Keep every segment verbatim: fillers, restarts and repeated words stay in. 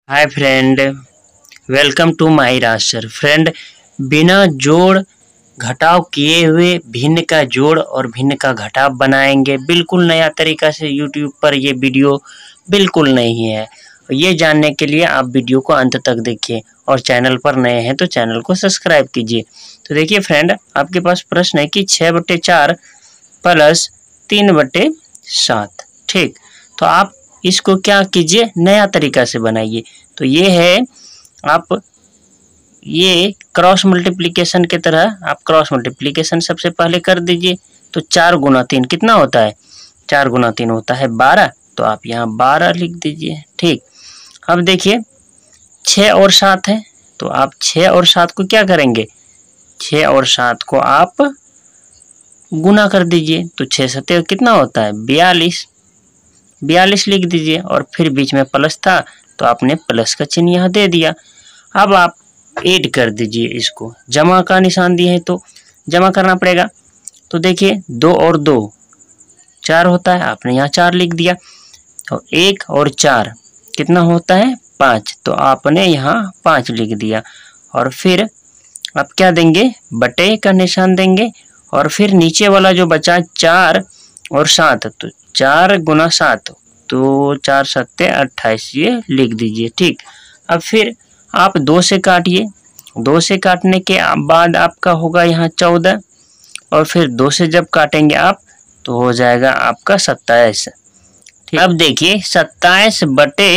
Hi friend, welcome to my raster. Friend, बिना जोड़ घटाव किए हुए भिन्न का जोड़ और भिन्न का घटाव बनाएंगे। बिल्कुल नया तरीका से यूट्यूब पर ये वीडियो बिल्कुल नहीं है। ये जानने के लिए आप वीडियो को अंत तक देखिए और चैनल पर नए हैं तो चैनल को सब्सक्राइब कीजिए। तो देखिए फ्रेंड, आपके पास प्रश्न है कि छः बटे चार प्लस तीन बटे सात। ठीक, तो आप इसको क्या कीजिए, नया तरीका से बनाइए। तो ये है, आप ये क्रॉस मल्टीप्लिकेशन की तरह आप क्रॉस मल्टीप्लिकेशन सबसे पहले कर दीजिए। तो चार गुना तीन कितना होता है? चार गुना तीन होता है बारह। तो आप यहाँ बारह लिख दीजिए। ठीक, अब देखिए छः और सात है, तो आप छः और सात को क्या करेंगे? छः और सात को आप गुना कर दीजिए। तो छः सत्ते कितना होता है? बयालीस। बयालीस लिख दीजिए और फिर बीच में प्लस था तो आपने प्लस का चिन्ह यहाँ दे दिया। अब आप ऐड कर दीजिए, इसको जमा का निशान दिए हैं तो जमा करना पड़ेगा। तो देखिए दो और दो चार होता है, आपने यहाँ चार लिख दिया। और एक और चार कितना होता है? पाँच। तो आपने यहाँ पाँच लिख दिया और फिर आप क्या देंगे? बटे का निशान देंगे और फिर नीचे वाला जो बचा चार और सात, तो चार गुना सात तो चार सत्ते अट्ठाईस, ये लिख दीजिए। ठीक, अब फिर आप दो से काटिए। दो से काटने के बाद आपका होगा यहाँ चौदह और फिर दो से जब काटेंगे आप तो हो जाएगा आपका सत्ताईस। ठीक, अब देखिए सत्ताईस बटे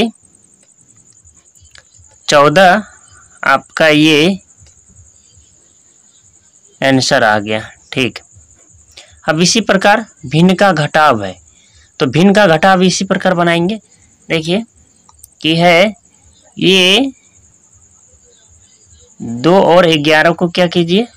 चौदह आपका ये आंसर आ गया। ठीक, अब इसी प्रकार भिन्न का घटाव है, तो भिन्न का घटाव इसी प्रकार बनाएंगे। देखिए कि है ये दो और ग्यारह को क्या कीजिए?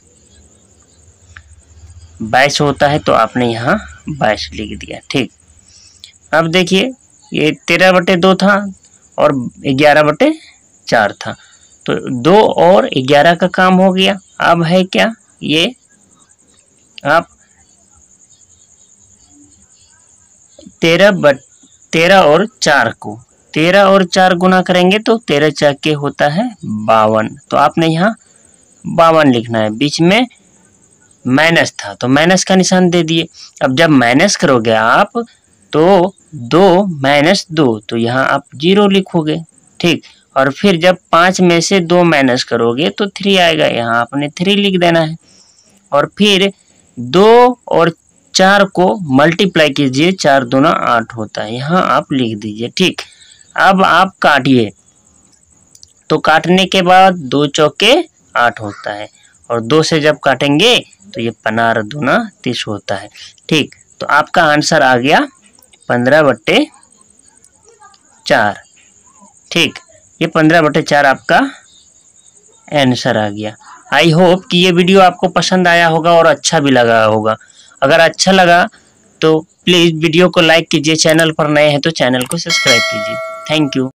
बाईस होता है, तो आपने यहाँ बाईस लिख दिया। ठीक, अब देखिए ये तेरह बटे दो था और ग्यारह बटे चार था, तो दो और ग्यारह का काम हो गया। अब है क्या? ये आप तेरह बट तेरह और चार को तेरह और चार गुना करेंगे तो तेरह चार के होता है बावन। तो आपने यहाँ बावन लिखना है। बीच में माइनस था तो माइनस का निशान दे दिए। अब जब माइनस करोगे आप तो दो माइनस दो, तो यहाँ आप जीरो लिखोगे। ठीक, और फिर जब पाँच में से दो माइनस करोगे तो थ्री आएगा, यहाँ आपने थ्री लिख देना है। और फिर दो और चार को मल्टीप्लाई कीजिए, चार दूना आठ होता है, यहाँ आप लिख दीजिए। ठीक, अब आप काटिए, तो काटने के बाद दो चौके आठ होता है और दो से जब काटेंगे तो ये पंद्रह दूना तीस होता है। ठीक, तो आपका आंसर आ गया पंद्रह बट्टे चार। ठीक, ये पंद्रह बट्टे चार आपका आंसर आ गया। आई होप कि ये वीडियो आपको पसंद आया होगा और अच्छा भी लगा होगा। अगर अच्छा लगा तो प्लीज़ वीडियो को लाइक कीजिए, चैनल पर नए हैं तो चैनल को सब्सक्राइब कीजिए। Thank you.